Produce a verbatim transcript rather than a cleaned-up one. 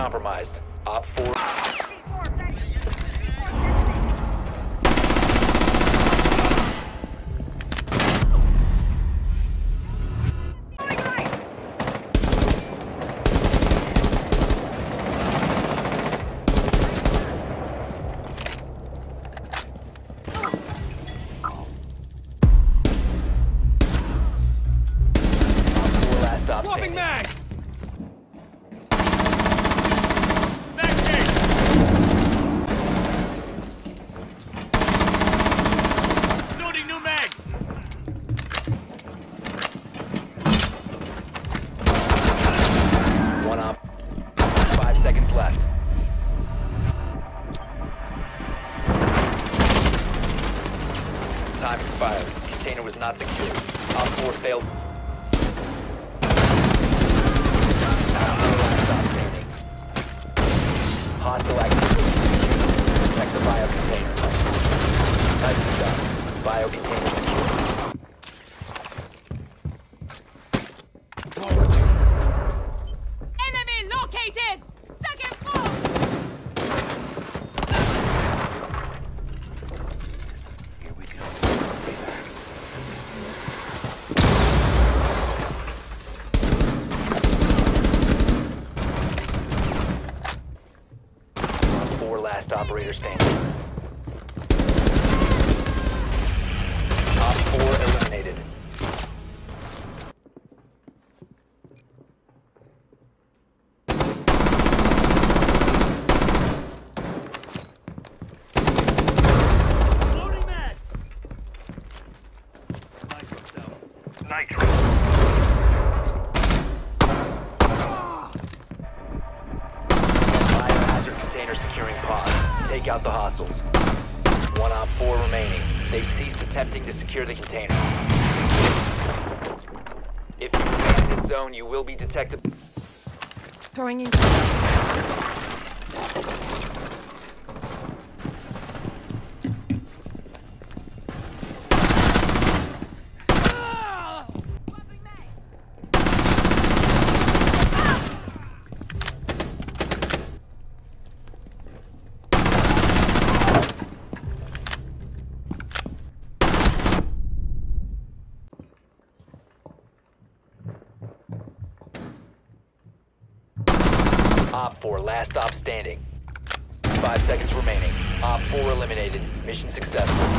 compromised. Op four. Swapping mags! Loading new mag! One op. Five seconds left. Time expired. Container was not secured. Op four failed. Hostile activity. Protect the bio container. Type of shot. Bio container secured. Enemy located! Second floor! Here we go. Four last operator standing. Op four eliminated. Loading mag! Nitro cell. Nitro. Biohazard container securing pod. Take out the hostiles. One op four remaining. They've ceased attempting to secure the container. If you remain in this zone, you will be detected. Throwing in. Op four, last stop standing. Five seconds remaining. Op four eliminated. Mission successful.